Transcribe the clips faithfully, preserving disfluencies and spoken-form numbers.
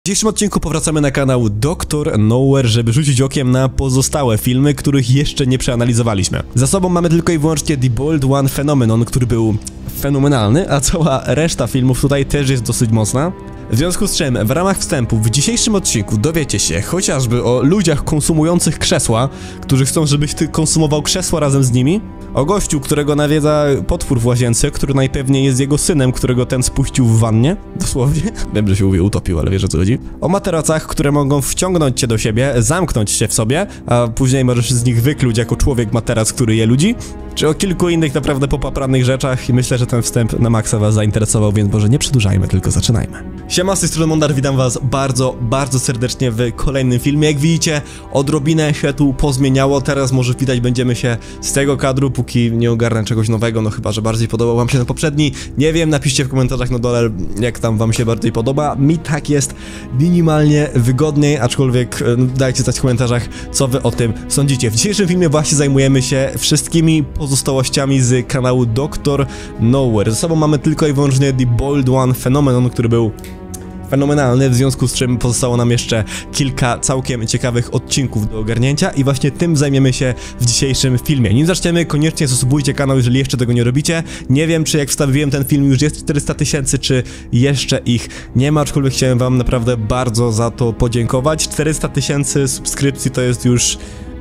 W dzisiejszym odcinku powracamy na kanał doktor Nowhere, żeby rzucić okiem na pozostałe filmy, których jeszcze nie przeanalizowaliśmy. Za sobą mamy tylko i wyłącznie The Bold One Phenomenon, który był fenomenalny, a cała reszta filmów tutaj też jest dosyć mocna. W związku z czym w ramach wstępu w dzisiejszym odcinku dowiecie się chociażby o ludziach konsumujących krzesła, którzy chcą, żebyś ty konsumował krzesła razem z nimi, o gościu, którego nawiedza potwór w łazience, który najpewniej jest jego synem, którego ten spuścił w wannie, dosłownie. Wiem, że się utopił, ale wiesz, o co chodzi. O materacach, które mogą wciągnąć cię do siebie, zamknąć się w sobie, a później możesz z nich wykluć jako człowiek materac, który je ludzi. Czy o kilku innych naprawdę popapranych rzeczach i myślę, że ten wstęp na maksa was zainteresował, więc może nie przedłużajmy, tylko zaczynajmy. Siema, z tej strony Mondar, witam was bardzo, bardzo serdecznie w kolejnym filmie. Jak widzicie, odrobinę się tu pozmieniało, teraz może widać będziemy się z tego kadru, póki nie ogarnę czegoś nowego, no chyba, że bardziej podobał wam się ten poprzedni. Nie wiem, napiszcie w komentarzach na dole, jak tam wam się bardziej podoba. Mi tak jest minimalnie wygodniej, aczkolwiek no, dajcie znać w komentarzach, co wy o tym sądzicie. W dzisiejszym filmie właśnie zajmujemy się wszystkimi pozostałościami z kanału doktor Nowhere. Ze sobą mamy tylko i wyłącznie The Bold One Phenomenon, który był fenomenalny, w związku z czym pozostało nam jeszcze kilka całkiem ciekawych odcinków do ogarnięcia i właśnie tym zajmiemy się w dzisiejszym filmie. Nim zaczniemy, koniecznie zasubujcie kanał, jeżeli jeszcze tego nie robicie. Nie wiem, czy jak wstawiłem ten film już jest czterysta tysięcy, czy jeszcze ich nie ma, aczkolwiek chciałem wam naprawdę bardzo za to podziękować. czterysta tysięcy subskrypcji to jest już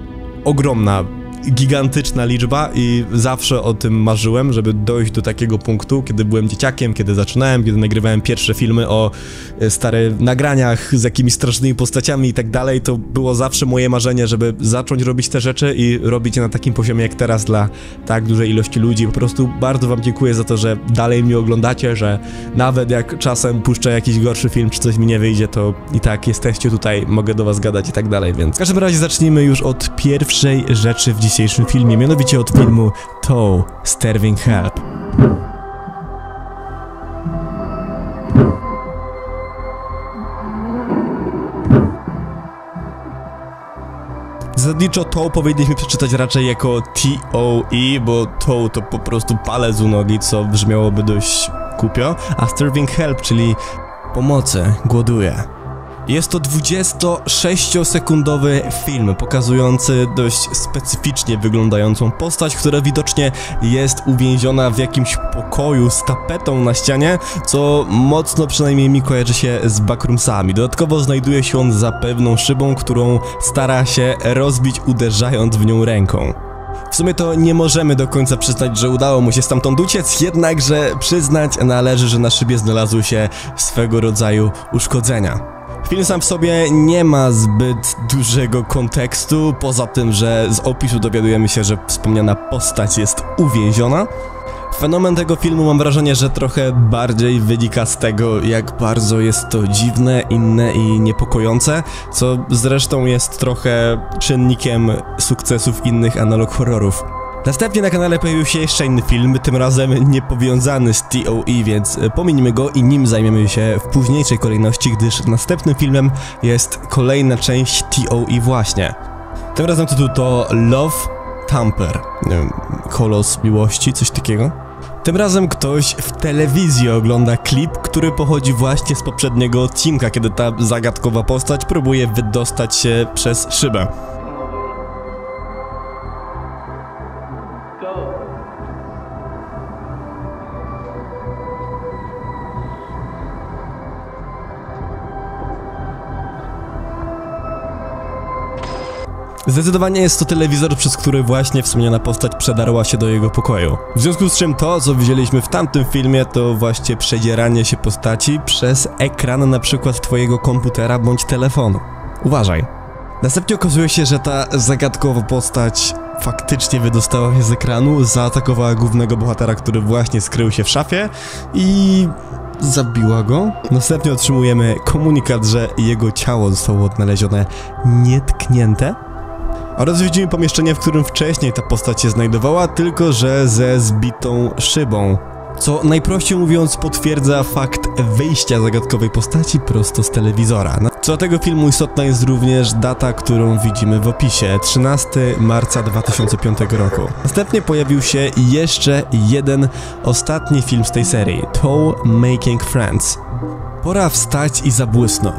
ogromna, gigantyczna liczba i zawsze o tym marzyłem, żeby dojść do takiego punktu, kiedy byłem dzieciakiem, kiedy zaczynałem, kiedy nagrywałem pierwsze filmy o starych nagraniach z jakimiś strasznymi postaciami i tak dalej, to było zawsze moje marzenie, żeby zacząć robić te rzeczy i robić je na takim poziomie jak teraz dla tak dużej ilości ludzi. Po prostu bardzo wam dziękuję za to, że dalej mnie oglądacie, że nawet jak czasem puszczę jakiś gorszy film, czy coś mi nie wyjdzie, to i tak jesteście tutaj, mogę do was gadać i tak dalej, więc w każdym razie zacznijmy już od pierwszej rzeczy w dzisiejszym dzisiejszym filmie, mianowicie od filmu Toe Starving Help. Zasadniczo Toe powinniśmy przeczytać raczej jako T O E, bo Toe to po prostu palec u nogi, co brzmiałoby dość głupio, a Starving Help, czyli pomocy, głoduje. Jest to dwudziestosześciosekundowy film pokazujący dość specyficznie wyglądającą postać, która widocznie jest uwięziona w jakimś pokoju z tapetą na ścianie, co mocno przynajmniej mi kojarzy się z backroomsami. Dodatkowo znajduje się on za pewną szybą, którą stara się rozbić, uderzając w nią ręką. W sumie to nie możemy do końca przyznać, że udało mu się stamtąd uciec, jednakże przyznać należy, że na szybie znalazły się swego rodzaju uszkodzenia. Film sam w sobie nie ma zbyt dużego kontekstu, poza tym, że z opisu dowiadujemy się, że wspomniana postać jest uwięziona. Fenomen tego filmu, mam wrażenie, że trochę bardziej wynika z tego, jak bardzo jest to dziwne, inne i niepokojące, co zresztą jest trochę czynnikiem sukcesów innych analog horrorów. Następnie na kanale pojawił się jeszcze inny film, tym razem niepowiązany z T O E, więc pominimy go i nim zajmiemy się w późniejszej kolejności, gdyż następnym filmem jest kolejna część T O E właśnie. Tym razem tytuł to Love Thumper, nie wiem, kolos miłości, coś takiego. Tym razem ktoś w telewizji ogląda klip, który pochodzi właśnie z poprzedniego odcinka, kiedy ta zagadkowa postać próbuje wydostać się przez szybę. Zdecydowanie jest to telewizor, przez który właśnie wspomniana postać przedarła się do jego pokoju. W związku z czym to, co widzieliśmy w tamtym filmie, to właśnie przedzieranie się postaci przez ekran na przykład twojego komputera bądź telefonu. Uważaj. Następnie okazuje się, że ta zagadkowa postać faktycznie wydostała się z ekranu, zaatakowała głównego bohatera, który właśnie skrył się w szafie i zabiła go. Następnie otrzymujemy komunikat, że jego ciało zostało odnalezione nietknięte. Oraz widzimy pomieszczenie, w którym wcześniej ta postać się znajdowała, tylko że ze zbitą szybą. Co najprościej mówiąc potwierdza fakt wyjścia zagadkowej postaci prosto z telewizora. Co do tego filmu istotna jest również data, którą widzimy w opisie, trzynastego marca dwa tysiące piątego roku. Następnie pojawił się jeszcze jeden ostatni film z tej serii, Toe Making Friends. Pora wstać i zabłysnąć.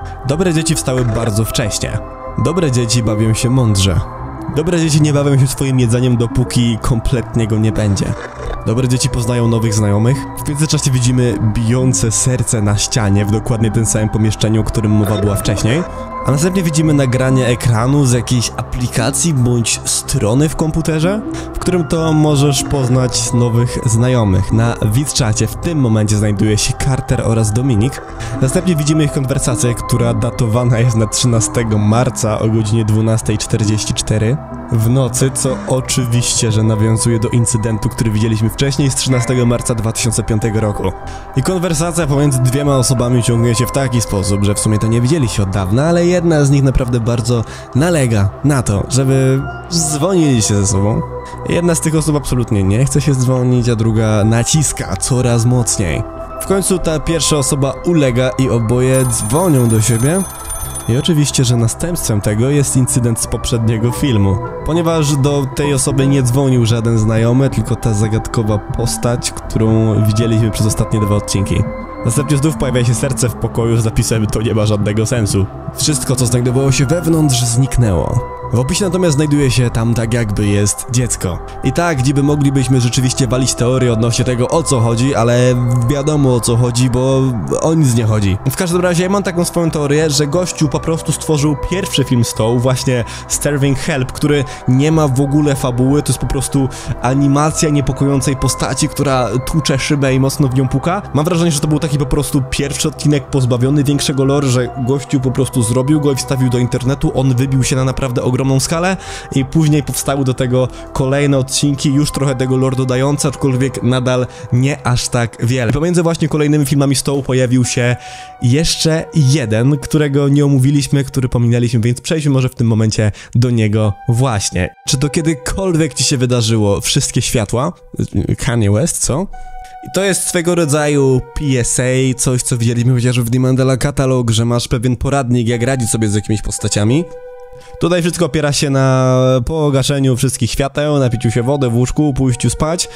Dobre dzieci wstały bardzo wcześnie. Dobre dzieci bawią się mądrze. Dobre dzieci nie bawią się swoim jedzeniem, dopóki kompletnie go nie będzie. Dobre dzieci poznają nowych znajomych. W międzyczasie widzimy bijące serce na ścianie w dokładnie tym samym pomieszczeniu, o którym mowa była wcześniej. A następnie widzimy nagranie ekranu z jakiejś aplikacji bądź strony w komputerze, w którym to możesz poznać nowych znajomych. Na widczacie w tym momencie znajduje się Carter oraz Dominik. Następnie widzimy ich konwersację, która datowana jest na trzynastego marca o godzinie dwunastej czterdzieści cztery w nocy, co oczywiście, że nawiązuje do incydentu, który widzieliśmy wcześniej z trzynastego marca dwa tysiące piątego roku. I konwersacja pomiędzy dwiema osobami ciągnie się w taki sposób, że w sumie to nie widzieli się od dawna, ale jedna z nich naprawdę bardzo nalega na to, żeby dzwonili się ze sobą. Jedna z tych osób absolutnie nie chce się dzwonić, a druga naciska coraz mocniej. W końcu ta pierwsza osoba ulega i oboje dzwonią do siebie. I oczywiście, że następstwem tego jest incydent z poprzedniego filmu. Ponieważ do tej osoby nie dzwonił żaden znajomy, tylko ta zagadkowa postać, którą widzieliśmy przez ostatnie dwa odcinki. Następnie znów pojawia się serce w pokoju z napisem "to nie ma żadnego sensu". Wszystko, co znajdowało się wewnątrz, zniknęło. W opisie natomiast znajduje się tam tak jakby jest dziecko. I tak, niby moglibyśmy rzeczywiście walić teorię odnośnie tego, o co chodzi, ale wiadomo o co chodzi, bo o nic nie chodzi. W każdym razie ja mam taką swoją teorię, że gościu po prostu stworzył pierwszy film z tą, właśnie Starving Help, który nie ma w ogóle fabuły, to jest po prostu animacja niepokojącej postaci, która tłucze szybę i mocno w nią puka. Mam wrażenie, że to był taki po prostu pierwszy odcinek pozbawiony większego lore, że gościu po prostu zrobił go i wstawił do internetu, on wybił się na naprawdę ogromną skalę i później powstały do tego kolejne odcinki, już trochę tego lore dodające, aczkolwiek nadal nie aż tak wiele. Pomiędzy właśnie kolejnymi filmami z tą pojawił się jeszcze jeden, którego nie omówiliśmy, który pominęliśmy, więc przejdźmy może w tym momencie do niego właśnie. Czy to kiedykolwiek ci się wydarzyło wszystkie światła? Kanye West, co? I to jest swego rodzaju P S A, coś co widzieliśmy chociażby w The Mandela Catalog, że masz pewien poradnik, jak radzić sobie z jakimiś postaciami. Tutaj wszystko opiera się na pogaszeniu wszystkich świateł, napiciu się wody w łóżku, pójściu spać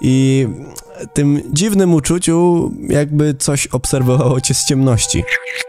i tym dziwnym uczuciu, jakby coś obserwowało cię z ciemności.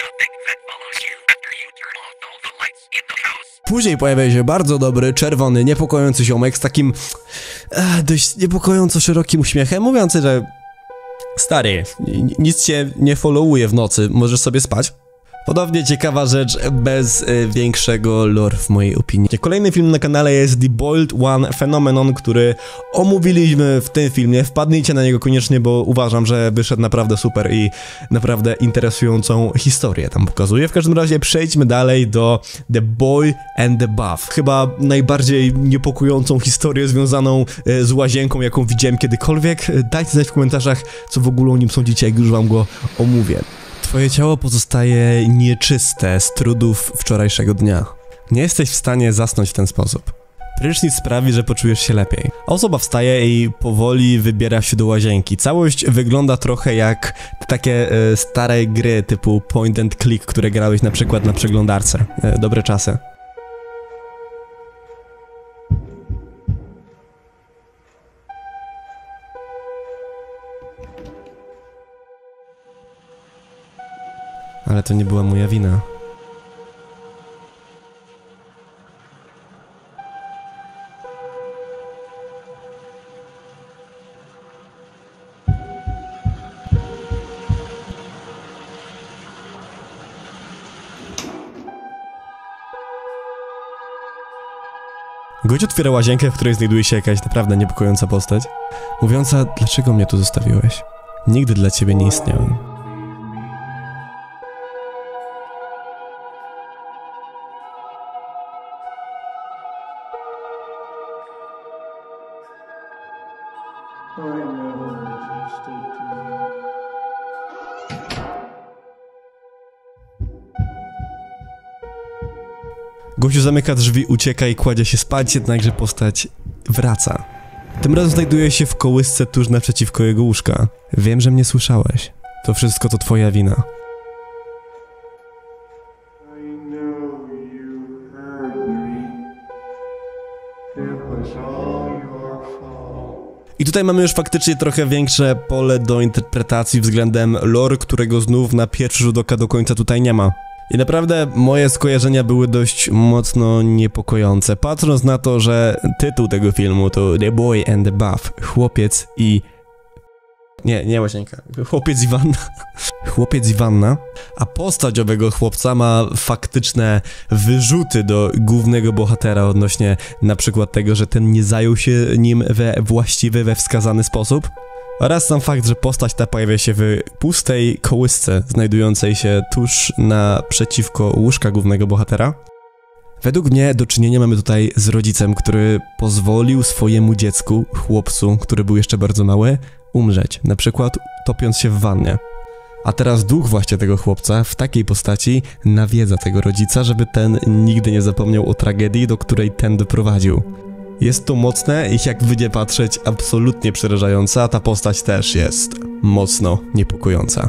Później pojawia się bardzo dobry, czerwony, niepokojący ziomek z takim e, dość niepokojąco szerokim uśmiechem, mówiący, że stary, nic cię nie followuje w nocy, możesz sobie spać. Podobnie ciekawa rzecz bez y, większego lore w mojej opinii. Kolejny film na kanale jest The Bold One Phenomenon, który omówiliśmy w tym filmie. Wpadnijcie na niego koniecznie, bo uważam, że wyszedł naprawdę super i naprawdę interesującą historię tam pokazuje. W każdym razie przejdźmy dalej do The Boy and the Bath. Chyba najbardziej niepokojącą historię związaną y, z łazienką, jaką widziałem kiedykolwiek. Dajcie znać w komentarzach, co w ogóle o nim sądzicie, jak już wam go omówię. Twoje ciało pozostaje nieczyste z trudów wczorajszego dnia. Nie jesteś w stanie zasnąć w ten sposób. Prysznic sprawi, że poczujesz się lepiej. Osoba wstaje i powoli wybiera się do łazienki. Całość wygląda trochę jak takie e, stare gry typu point and click, które grałeś na przykład na przeglądarce. E, dobre czasy. Ale to nie była moja wina. Gość otwiera łazienkę, w której znajduje się jakaś naprawdę niepokojąca postać, mówiąca, dlaczego mnie tu zostawiłeś? Nigdy dla ciebie nie istniałem. Gościu zamyka drzwi, ucieka i kładzie się spać, jednakże postać wraca. Tym razem znajduje się w kołysce tuż naprzeciwko jego łóżka. Wiem, że mnie słyszałeś. To wszystko to twoja wina. I tutaj mamy już faktycznie trochę większe pole do interpretacji względem lore, którego znów na pierwszy rzut oka do końca tutaj nie ma. I naprawdę moje skojarzenia były dość mocno niepokojące, patrząc na to, że tytuł tego filmu to The Boy and the Buff, chłopiec i... Nie, nie Łazieńka, chłopiec i wanna. Chłopiec i wanna, a postać owego chłopca ma faktyczne wyrzuty do głównego bohatera odnośnie na przykład tego, że ten nie zajął się nim we właściwy, we wskazany sposób. Oraz sam fakt, że postać ta pojawia się w pustej kołysce znajdującej się tuż naprzeciwko łóżka głównego bohatera. Według mnie do czynienia mamy tutaj z rodzicem, który pozwolił swojemu dziecku, chłopcu, który był jeszcze bardzo mały, umrzeć, na przykład topiąc się w wannie. A teraz duch właśnie tego chłopca w takiej postaci nawiedza tego rodzica, żeby ten nigdy nie zapomniał o tragedii, do której ten doprowadził. Jest to mocne i jak wyjdzie patrzeć, absolutnie przerażające, a ta postać też jest mocno niepokojąca.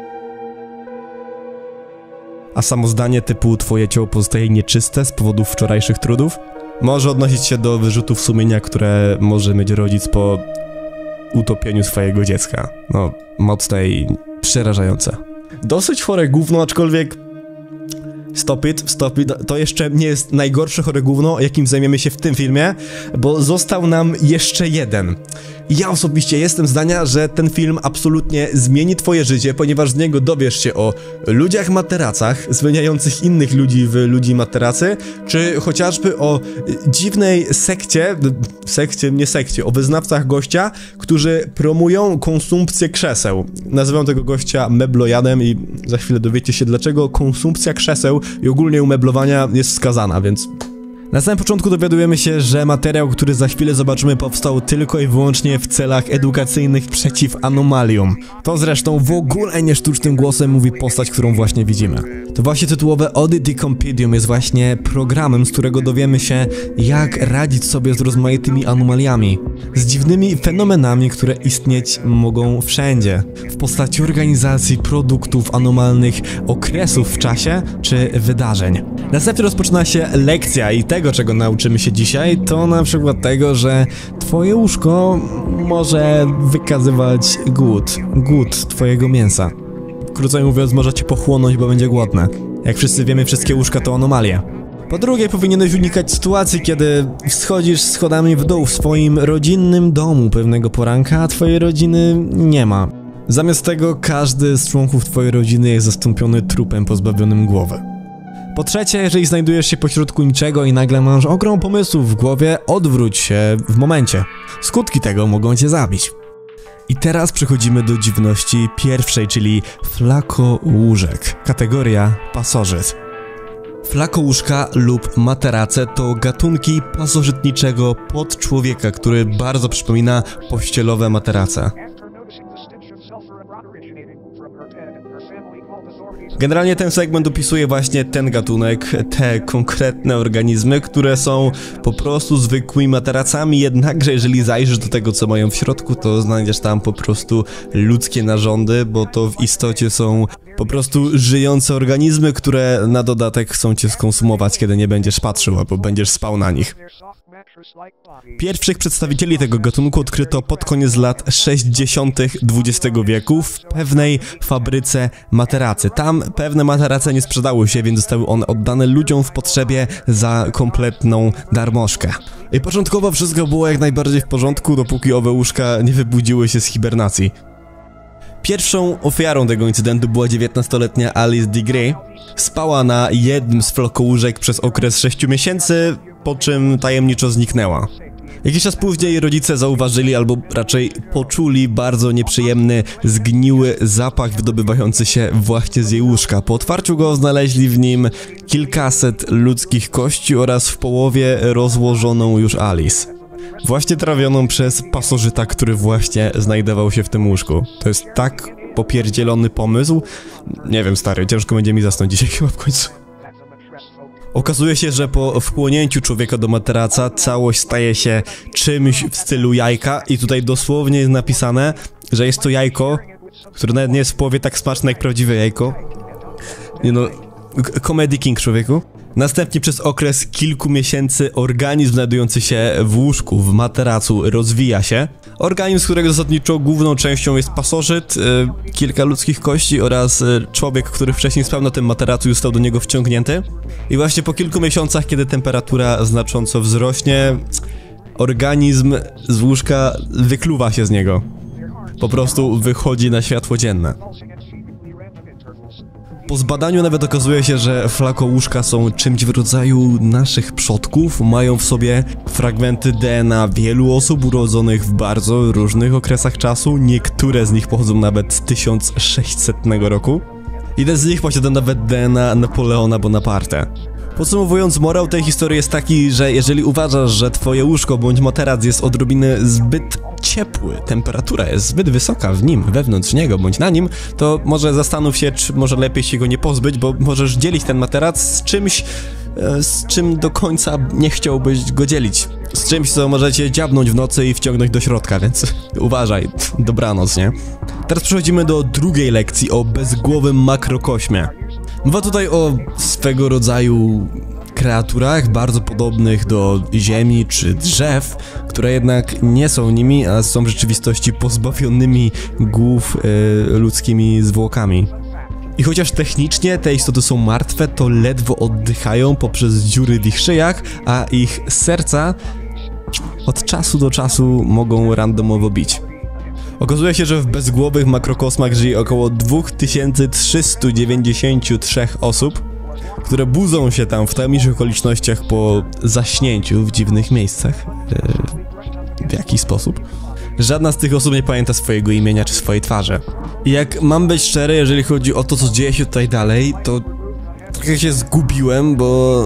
A samo zdanie typu twoje ciało pozostaje nieczyste z powodów wczorajszych trudów może odnosić się do wyrzutów sumienia, które może mieć rodzic po utopieniu swojego dziecka. No, mocne i przerażające. Dosyć chore gówno, aczkolwiek... Stop it, stop it, to jeszcze nie jest najgorsze chore gówno, jakim zajmiemy się w tym filmie, bo został nam jeszcze jeden. Ja osobiście jestem zdania, że ten film absolutnie zmieni twoje życie, ponieważ z niego dowiesz się o ludziach materacach, zmieniających innych ludzi w ludzi materacy, czy chociażby o dziwnej sekcie, sekcie, nie sekcie, o wyznawcach gościa, którzy promują konsumpcję krzeseł. Nazywam tego gościa meblojadem i za chwilę dowiecie się, dlaczego konsumpcja krzeseł i ogólnie umeblowania jest skazana, więc... Na samym początku dowiadujemy się, że materiał, który za chwilę zobaczymy, powstał tylko i wyłącznie w celach edukacyjnych przeciw anomaliom. To zresztą w ogóle nie sztucznym głosem mówi postać, którą właśnie widzimy. To właśnie tytułowe Oddity Compendium jest właśnie programem, z którego dowiemy się, jak radzić sobie z rozmaitymi anomaliami, z dziwnymi fenomenami, które istnieć mogą wszędzie, w postaci organizacji, produktów anomalnych, okresów w czasie czy wydarzeń. Następnie rozpoczyna się lekcja i tego, czego nauczymy się dzisiaj, to na przykład tego, że twoje łóżko może wykazywać głód, głód twojego mięsa. Krócej mówiąc, może cię pochłonąć, bo będzie głodne. Jak wszyscy wiemy, wszystkie łóżka to anomalie. Po drugie, powinieneś unikać sytuacji, kiedy schodzisz schodami w dół w swoim rodzinnym domu pewnego poranka, a twojej rodziny nie ma. Zamiast tego każdy z członków twojej rodziny jest zastąpiony trupem pozbawionym głowy. Po trzecie, jeżeli znajdujesz się pośrodku niczego i nagle masz ogrom pomysłów w głowie, odwróć się w momencie. Skutki tego mogą cię zabić. I teraz przechodzimy do dziwności pierwszej, czyli flakołóżek. Kategoria pasożyt. Flakołóżka lub materace to gatunki pasożytniczego podczłowieka, który bardzo przypomina pościelowe materace. Generalnie ten segment opisuje właśnie ten gatunek, te konkretne organizmy, które są po prostu zwykłymi materacami, jednakże jeżeli zajrzysz do tego, co mają w środku, to znajdziesz tam po prostu ludzkie narządy, bo to w istocie są po prostu żyjące organizmy, które na dodatek chcą cię skonsumować, kiedy nie będziesz patrzył, albo będziesz spał na nich. Pierwszych przedstawicieli tego gatunku odkryto pod koniec lat sześćdziesiątych dwudziestego wieku w pewnej fabryce materacy. Tam pewne materace nie sprzedały się, więc zostały one oddane ludziom w potrzebie za kompletną darmożkę. I początkowo wszystko było jak najbardziej w porządku, dopóki owe łóżka nie wybudziły się z hibernacji. Pierwszą ofiarą tego incydentu była dziewiętnastoletnia Alice DeGray. Spała na jednym z flakołóżek przez okres sześciu miesięcy, po czym tajemniczo zniknęła. Jakiś czas później rodzice zauważyli, albo raczej poczuli bardzo nieprzyjemny, zgniły zapach wydobywający się właśnie z jej łóżka. Po otwarciu go znaleźli w nim kilkaset ludzkich kości oraz w połowie rozłożoną już Alice. Właśnie trawioną przez pasożyta, który właśnie znajdował się w tym łóżku. To jest tak popierdzielony pomysł. Nie wiem, stary, ciężko będzie mi zasnąć dzisiaj chyba w końcu. Okazuje się, że po wchłonięciu człowieka do materaca całość staje się czymś w stylu jajka i tutaj dosłownie jest napisane, że jest to jajko, które nawet nie jest w połowie tak smaczne jak prawdziwe jajko. Nie no, comedy king, człowieku. Następnie przez okres kilku miesięcy organizm znajdujący się w łóżku, w materacu rozwija się Organizm, którego zasadniczo główną częścią jest pasożyt, yy, kilka ludzkich kości oraz yy, człowiek, który wcześniej spał na tym materacu i został do niego wciągnięty. I właśnie po kilku miesiącach, kiedy temperatura znacząco wzrośnie, organizm z łóżka wykluwa się z niego. Po prostu wychodzi na światło dzienne. Po zbadaniu nawet okazuje się, że flakołóżka są czymś w rodzaju naszych przodków, mają w sobie fragmenty D N A wielu osób urodzonych w bardzo różnych okresach czasu, niektóre z nich pochodzą nawet z tysiąc sześćsetnego roku. Jeden z nich posiada nawet D N A Napoleona Bonaparte. Podsumowując, morał tej historii jest taki, że jeżeli uważasz, że twoje łóżko bądź materac jest odrobinę zbyt ciepły, temperatura jest zbyt wysoka w nim, wewnątrz niego bądź na nim, to może zastanów się, czy może lepiej się go nie pozbyć, bo możesz dzielić ten materac z czymś, z czym do końca nie chciałbyś go dzielić. Z czymś, co możecie dziabnąć w nocy i wciągnąć do środka, więc uważaj, dobranoc, nie? Teraz przechodzimy do drugiej lekcji o bezgłowym makrokośmie. Mowa tutaj o swego rodzaju kreaturach bardzo podobnych do ziemi czy drzew, które jednak nie są nimi, a są w rzeczywistości pozbawionymi głów yy, ludzkimi zwłokami. I chociaż technicznie te istoty są martwe, to ledwo oddychają poprzez dziury w ich szyjach, a ich serca od czasu do czasu mogą randomowo bić. Okazuje się, że w bezgłowych makrokosmach żyje około dwa tysiące trzysta dziewięćdziesiąt trzy osób, które budzą się tam w tajemniczych okolicznościach po zaśnięciu w dziwnych miejscach. Yy, w jaki sposób? Żadna z tych osób nie pamięta swojego imienia czy swojej twarzy. I jak mam być szczery, jeżeli chodzi o to, co dzieje się tutaj dalej, to trochę się zgubiłem, bo...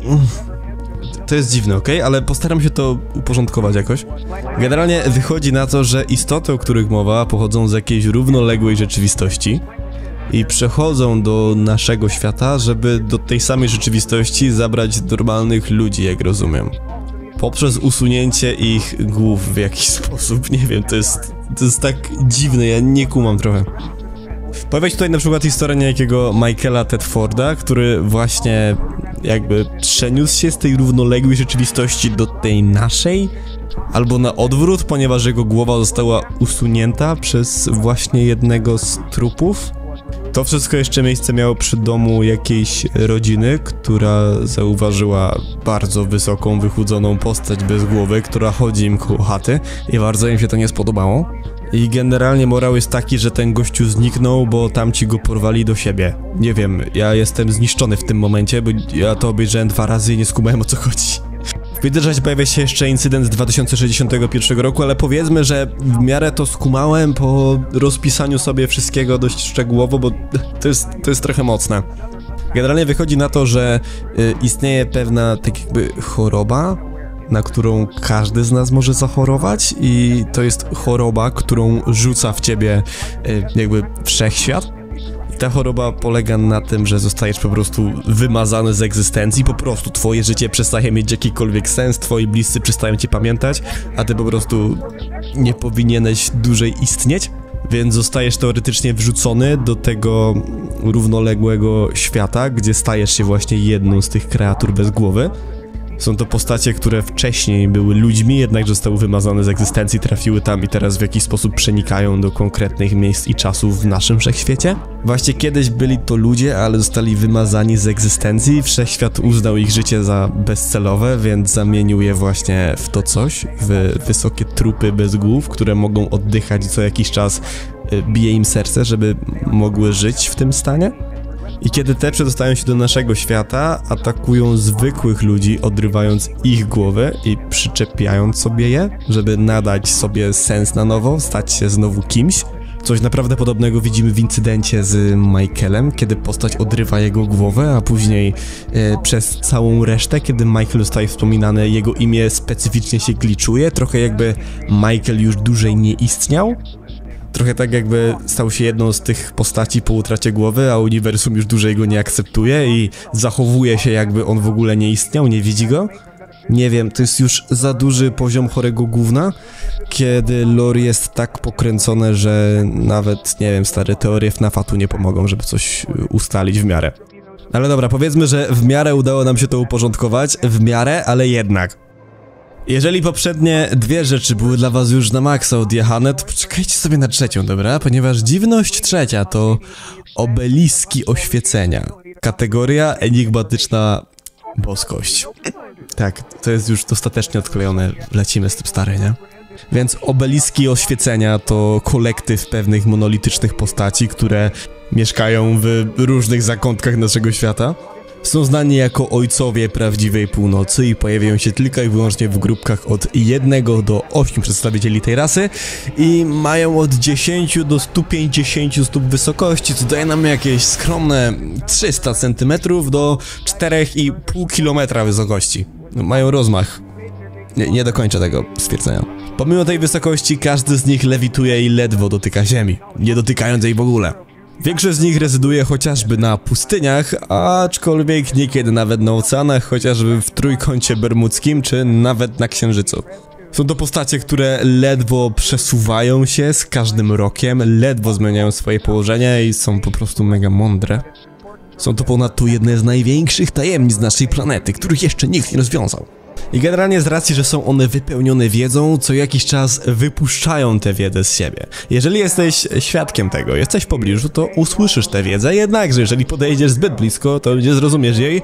To jest dziwne, ok? Ale postaram się to uporządkować jakoś. Generalnie wychodzi na to, że istoty, o których mowa, pochodzą z jakiejś równoległej rzeczywistości i przechodzą do naszego świata, żeby do tej samej rzeczywistości zabrać normalnych ludzi, jak rozumiem. Poprzez usunięcie ich głów w jakiś sposób, nie wiem, to jest, to jest tak dziwne, ja nie kumam trochę. Pojawia się tutaj na przykład historia niejakiego Michaela Tedforda, który właśnie jakby przeniósł się z tej równoległej rzeczywistości do tej naszej, albo na odwrót, ponieważ jego głowa została usunięta przez właśnie jednego z trupów. To wszystko jeszcze miejsce miało przy domu jakiejś rodziny, która zauważyła bardzo wysoką, wychudzoną postać bez głowy, która chodzi im koło chaty i bardzo im się to nie spodobało. I generalnie morał jest taki, że ten gościu zniknął, bo tamci go porwali do siebie. Nie wiem, ja jestem zniszczony w tym momencie, bo ja to obejrzałem dwa razy i nie skumałem, o co chodzi. W międzyczasie pojawia się jeszcze incydent z dwa tysiące sześćdziesiątego pierwszego roku, ale powiedzmy, że w miarę to skumałem po rozpisaniu sobie wszystkiego dość szczegółowo, bo to jest, to jest trochę mocne. Generalnie wychodzi na to, że y, istnieje pewna tak jakby choroba, na którą każdy z nas może zachorować i to jest choroba, którą rzuca w ciebie y, jakby wszechświat. I ta choroba polega na tym, że zostajesz po prostu wymazany z egzystencji, po prostu twoje życie przestaje mieć jakikolwiek sens, twoi bliscy przestają cię pamiętać, a ty po prostu nie powinieneś dłużej istnieć, więc zostajesz teoretycznie wrzucony do tego równoległego świata, gdzie stajesz się właśnie jedną z tych kreatur bez głowy. Są to postacie, które wcześniej były ludźmi, jednak zostały wymazane z egzystencji, trafiły tam i teraz w jakiś sposób przenikają do konkretnych miejsc i czasów w naszym wszechświecie. Właśnie kiedyś byli to ludzie, ale zostali wymazani z egzystencji, wszechświat uznał ich życie za bezcelowe, więc zamienił je właśnie w to coś, w wysokie trupy bez głów, które mogą oddychać i co jakiś czas bije im serce, żeby mogły żyć w tym stanie. I kiedy te przedostają się do naszego świata, atakują zwykłych ludzi, odrywając ich głowy i przyczepiając sobie je, żeby nadać sobie sens na nowo, stać się znowu kimś. Coś naprawdę podobnego widzimy w incydencie z Michaelem, kiedy postać odrywa jego głowę, a później e, przez całą resztę, kiedy Michael zostaje wspominany, jego imię specyficznie się gliczuje, trochę jakby Michael już dłużej nie istniał. Trochę tak jakby stał się jedną z tych postaci po utracie głowy, a uniwersum już dłużej go nie akceptuje i zachowuje się jakby on w ogóle nie istniał, nie widzi go. Nie wiem, to jest już za duży poziom chorego gówna, kiedy lore jest tak pokręcone, że nawet, nie wiem, stare teorie F NAF-a tu nie pomogą, żeby coś ustalić w miarę. Ale dobra, powiedzmy, że w miarę udało nam się to uporządkować, w miarę, ale jednak. Jeżeli poprzednie dwie rzeczy były dla was już na maksa odjechane, to poczekajcie sobie na trzecią, dobra? Ponieważ dziwność trzecia to obeliski oświecenia. Kategoria enigmatyczna boskość. Tak, to jest już dostatecznie odklejone, lecimy z tym stary, nie? Więc obeliski oświecenia to kolektyw pewnych monolitycznych postaci, które mieszkają w różnych zakątkach naszego świata. Są znani jako ojcowie prawdziwej północy i pojawiają się tylko i wyłącznie w grupkach od jednego do ośmiu przedstawicieli tej rasy i mają od dziesięciu do stu pięćdziesięciu stóp wysokości, co daje nam jakieś skromne trzysta centymetrów do czterech i pół kilometra wysokości. Mają rozmach. Nie, nie dokończę tego stwierdzenia. Pomimo tej wysokości każdy z nich lewituje i ledwo dotyka ziemi, nie dotykając jej w ogóle. Większość z nich rezyduje chociażby na pustyniach, aczkolwiek niekiedy nawet na oceanach, chociażby w Trójkącie Bermudzkim, czy nawet na Księżycu. Są to postacie, które ledwo przesuwają się z każdym rokiem, ledwo zmieniają swoje położenie i są po prostu mega mądre. Są to ponadto jedne z największych tajemnic naszej planety, których jeszcze nikt nie rozwiązał. I generalnie z racji, że są one wypełnione wiedzą, co jakiś czas wypuszczają tę wiedzę z siebie. Jeżeli jesteś świadkiem tego, jesteś w pobliżu, to usłyszysz tę wiedzę, jednakże jeżeli podejdziesz zbyt blisko, to nie zrozumiesz jej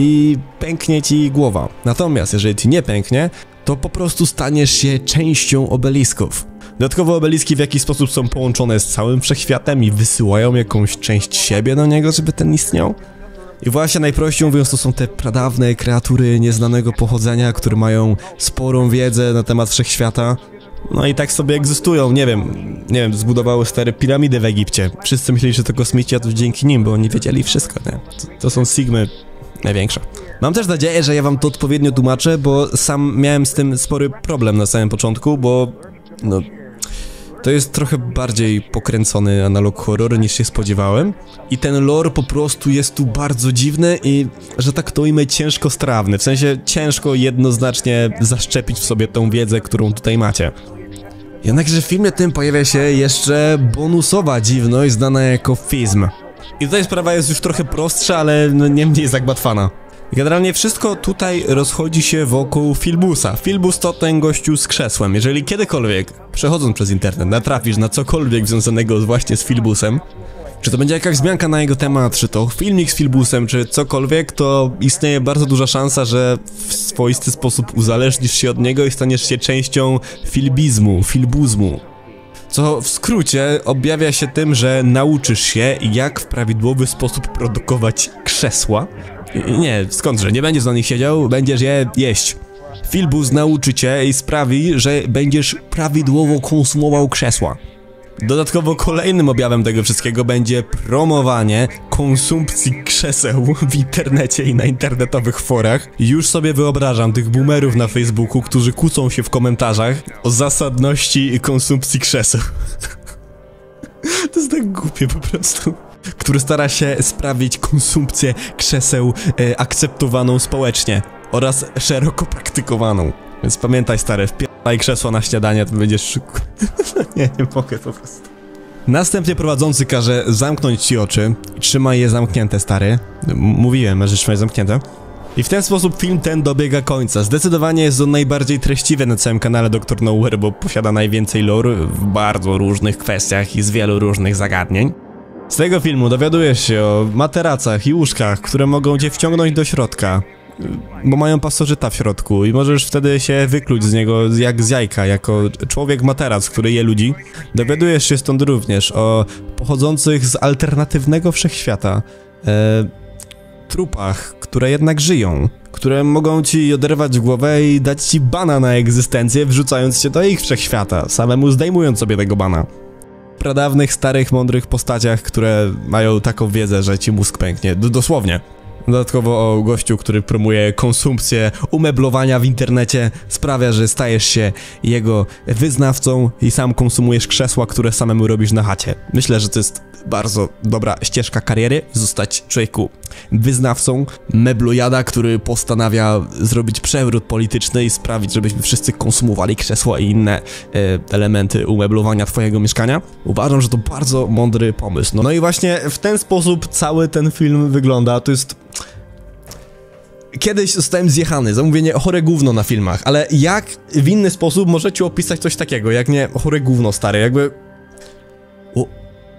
i pęknie ci głowa. Natomiast jeżeli ci nie pęknie, to po prostu staniesz się częścią obelisków. Dodatkowo obeliski w jakiś sposób są połączone z całym wszechświatem i wysyłają jakąś część siebie do niego, żeby ten istniał. I właśnie najprościej mówiąc, to są te pradawne kreatury nieznanego pochodzenia, które mają sporą wiedzę na temat wszechświata. No i tak sobie egzystują, nie wiem, nie wiem, zbudowały stare piramidy w Egipcie. Wszyscy myśleli, że to kosmici, a to dzięki nim, bo oni wiedzieli wszystko, nie? To, to są Sigmy największe. Mam też nadzieję, że ja wam to odpowiednio tłumaczę, bo sam miałem z tym spory problem na samym początku, bo no... To jest trochę bardziej pokręcony analog horror niż się spodziewałem i ten lore po prostu jest tu bardzo dziwny i, że tak to ujmę, ciężko strawny, w sensie ciężko jednoznacznie zaszczepić w sobie tą wiedzę, którą tutaj macie. Jednakże w filmie tym pojawia się jeszcze bonusowa dziwność znana jako fizm. I tutaj sprawa jest już trochę prostsza, ale no nie mniej zagmatwana. Generalnie wszystko tutaj rozchodzi się wokół Filbusa. Filbus to ten gościu z krzesłem. Jeżeli kiedykolwiek, przechodząc przez internet, natrafisz na cokolwiek związanego właśnie z Filbusem, czy to będzie jakaś wzmianka na jego temat, czy to filmik z Filbusem, czy cokolwiek, to istnieje bardzo duża szansa, że w swoisty sposób uzależnisz się od niego i staniesz się częścią filbizmu, filbuzmu. Co w skrócie objawia się tym, że nauczysz się, jak w prawidłowy sposób produkować krzesła. Nie, skądże, nie będziesz na nich siedział, będziesz je jeść. Filbus nauczy cię i sprawi, że będziesz prawidłowo konsumował krzesła. Dodatkowo kolejnym objawem tego wszystkiego będzie promowanie konsumpcji krzeseł w internecie i na internetowych forach. Już sobie wyobrażam tych boomerów na Facebooku, którzy kłócą się w komentarzach o zasadności konsumpcji krzeseł. To jest tak głupie po prostu. Który stara się sprawić konsumpcję krzeseł e, akceptowaną społecznie oraz szeroko praktykowaną. Więc pamiętaj, stary, wpierdaj krzesło na śniadanie, to będziesz... nie, nie mogę po prostu. Następnie prowadzący każe zamknąć ci oczy i trzymaj je zamknięte, stary. M mówiłem, że trzymaj zamknięte. I w ten sposób film ten dobiega końca. Zdecydowanie jest on najbardziej treściwy na całym kanale doktor Nowhere, bo posiada najwięcej lore w bardzo różnych kwestiach i z wielu różnych zagadnień. Z tego filmu dowiadujesz się o materacach i łóżkach, które mogą cię wciągnąć do środka, bo mają pasożyta w środku i możesz wtedy się wykluć z niego jak z jajka, jako człowiek materac, który je ludzi. Dowiadujesz się stąd również o pochodzących z alternatywnego wszechświata e, trupach, które jednak żyją, które mogą ci oderwać głowę i dać ci bana na egzystencję, wrzucając się do ich wszechświata, samemu zdejmując sobie tego bana. Pradawnych, starych, mądrych postaciach, które mają taką wiedzę, że ci mózg pęknie, D dosłownie. Dodatkowo o gościu, który promuje konsumpcję umeblowania w internecie, sprawia, że stajesz się jego wyznawcą i sam konsumujesz krzesła, które samemu robisz na chacie. Myślę, że to jest bardzo dobra ścieżka kariery, zostać człowieku wyznawcą, meblojada, który postanawia zrobić przewrót polityczny i sprawić, żebyśmy wszyscy konsumowali krzesła i inne e, elementy umeblowania twojego mieszkania. Uważam, że to bardzo mądry pomysł. No, no i właśnie w ten sposób cały ten film wygląda. To jest... kiedyś zostałem zjechany za mówienie chore gówno na filmach, ale jak w inny sposób możecie opisać coś takiego, jak nie chore gówno, stary, jakby... O...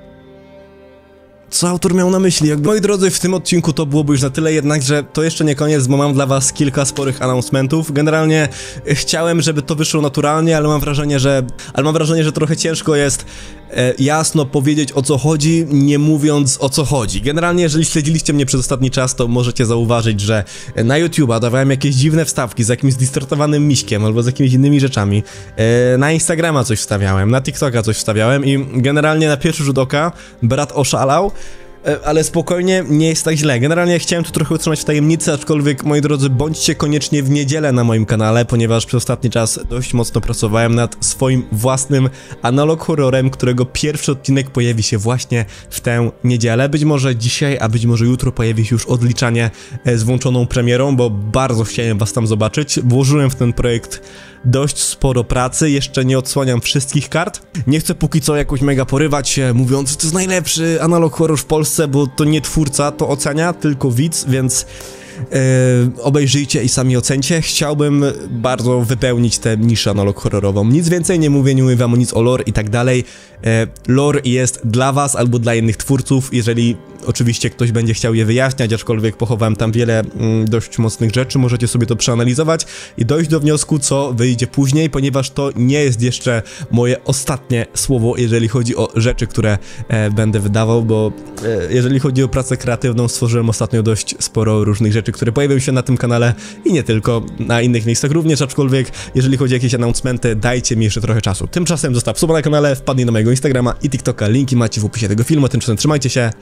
Co autor miał na myśli? Jakby... Moi drodzy, w tym odcinku to byłoby już na tyle, jednak, że to jeszcze nie koniec, bo mam dla was kilka sporych announcementów. Generalnie chciałem, żeby to wyszło naturalnie, ale mam wrażenie, że... Ale mam wrażenie, że trochę ciężko jest e, jasno powiedzieć, o co chodzi, nie mówiąc, o co chodzi. Generalnie, jeżeli śledziliście mnie przez ostatni czas, to możecie zauważyć, że na YouTube'a dawałem jakieś dziwne wstawki z jakimś zdistortowanym miśkiem albo z jakimiś innymi rzeczami. E, na Instagrama coś wstawiałem, na TikToka coś wstawiałem i generalnie na pierwszy rzut oka brat oszalał. Ale spokojnie, nie jest tak źle. Generalnie chciałem tu trochę utrzymać w tajemnicy, aczkolwiek, moi drodzy, bądźcie koniecznie w niedzielę na moim kanale, ponieważ przez ostatni czas dość mocno pracowałem nad swoim własnym analog horrorem, którego pierwszy odcinek pojawi się właśnie w tę niedzielę. Być może dzisiaj, a być może jutro pojawi się już odliczanie z włączoną premierą, bo bardzo chciałem was tam zobaczyć. Włożyłem w ten projekt dość sporo pracy, jeszcze nie odsłaniam wszystkich kart. Nie chcę póki co jakoś mega porywać się, mówiąc, że to jest najlepszy analog horror w Polsce, bo to nie twórca to ocenia, tylko widz, więc Yy, obejrzyjcie i sami ocencie. Chciałbym bardzo wypełnić tę niszę analog horrorową. Nic więcej nie mówię, nie mówię wam nic o lore i tak dalej. Yy, lore jest dla was albo dla innych twórców, jeżeli oczywiście ktoś będzie chciał je wyjaśniać, aczkolwiek pochowałem tam wiele mm, dość mocnych rzeczy, możecie sobie to przeanalizować i dojść do wniosku, co wyjdzie później, ponieważ to nie jest jeszcze moje ostatnie słowo, jeżeli chodzi o rzeczy, które e, będę wydawał, bo e, jeżeli chodzi o pracę kreatywną, stworzyłem ostatnio dość sporo różnych rzeczy, które pojawią się na tym kanale i nie tylko, na innych miejscach również, aczkolwiek jeżeli chodzi o jakieś announcementy, dajcie mi jeszcze trochę czasu. Tymczasem zostaw suba na kanale, wpadnij na mojego Instagrama i TikToka, linki macie w opisie tego filmu, tymczasem trzymajcie się.